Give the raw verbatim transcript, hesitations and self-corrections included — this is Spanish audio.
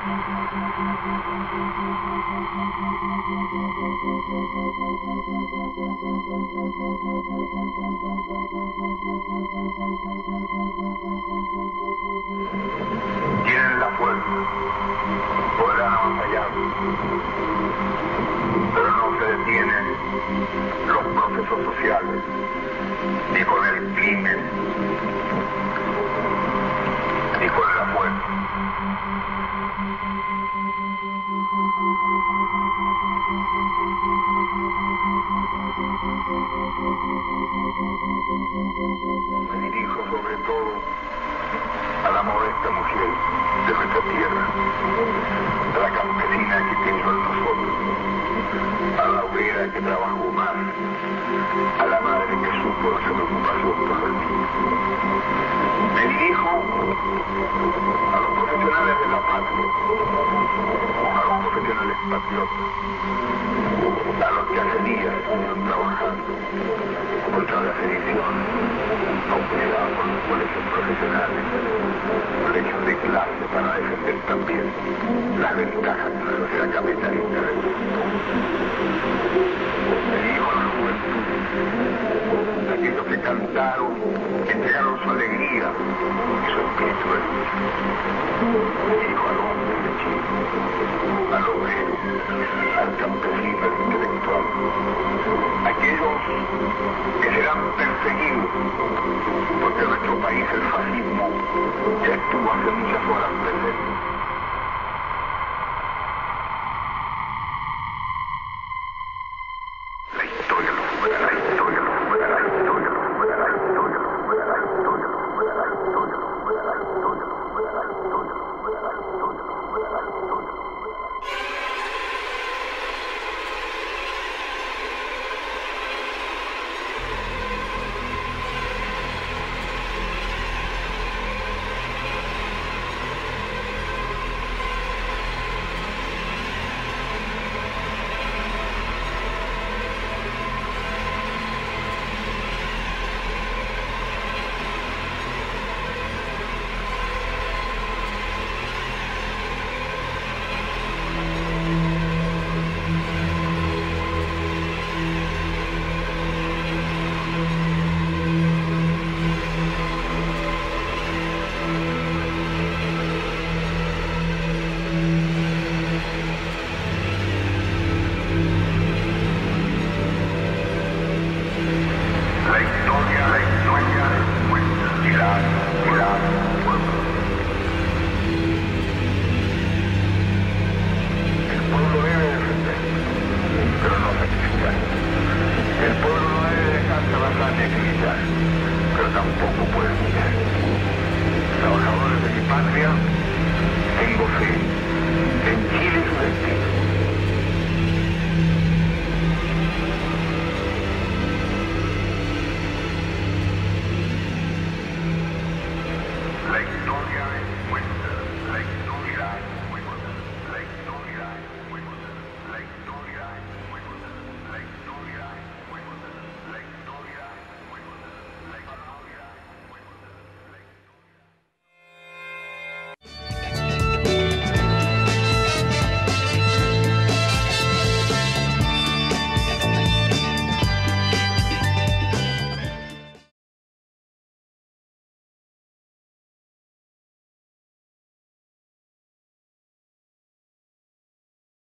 Tienen la fuerza, podrán avasallar, pero no se detienen los procesos sociales, ni con el crimen, ni con la fuerza. Me dirijo sobre todo a la modesta mujer de nuestra tierra, a la campesina que pensó en nosotros, a la obrera que trabajó más, a la madre que supo nuestra preocupación por los niños. Me dirijo a los profesionales de la patria, a los profesionales patriotas, a los que hace días están trabajando contra la sedición, auspiciada por los colegios profesionales, colegios de clase para defender también las ventajas de una sociedad capitalista del mundo. Me dijo a la juventud, aquellos que cantaron, que entregaron su alegría y su espíritu de lucha. Me dijo al hombre de Chile, al obrero, al campesino, al intelectual, aquellos que serán perseguidos, porque en nuestro país el fascismo ya estuvo hace muchas horas presente. Pero tampoco puede mirar. Trabajadores de mi patria, tengo fe.